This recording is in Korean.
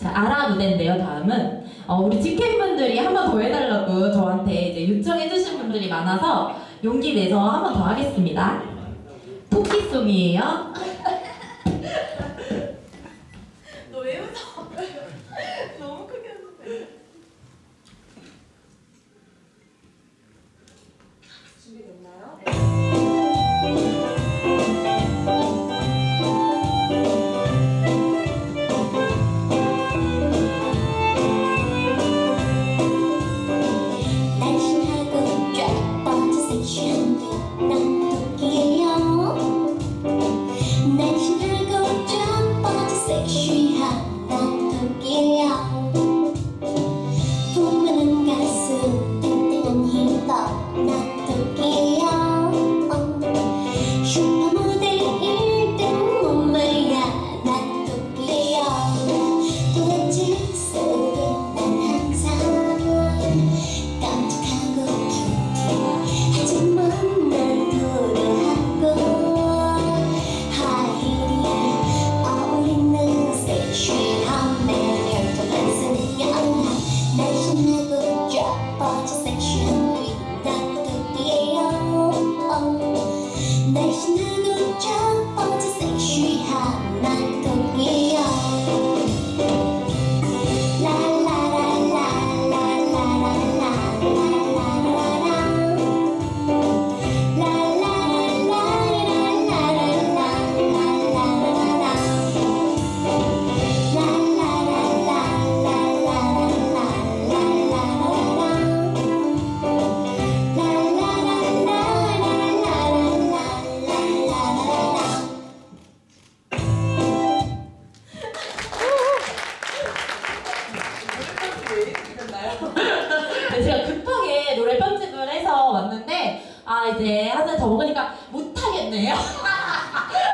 자, 아라 무대인데요. 다음은 우리 직캠분들이 한 번 더 해달라고 저한테 이제 요청해주신 분들이 많아서 용기 내서 한 번 더 하겠습니다. 토끼송이에요. 너 왜 웃어? 너무 크게 했는데. 준비됐나요? 날씬하고 쫙 뻗은 섹시한 난 토끼예요. 날씬하고 쫙 뻗은 섹시한 난 토끼예요. 푸근한 가슴 땡땡한 힙도 난 토끼예요. 슈퍼 모델 1등 몸매야 난 토끼예요. 도대체 속에 난 항상 깜찍하고 큐티 하지만 난 도도하고 하이힐에 어울리는 섹시한 내 혈통한 승연 날씬하고 쫙 뻗은 섹시한 난 토끼예요. 날씬하고 쫙 뻗은 섹시한 난 토끼예요. 왜 이렇게 됐나요? 네, 제가 급하게 노래 편집을 해서 왔는데 이제 하나 더 먹으니까 못하겠네요.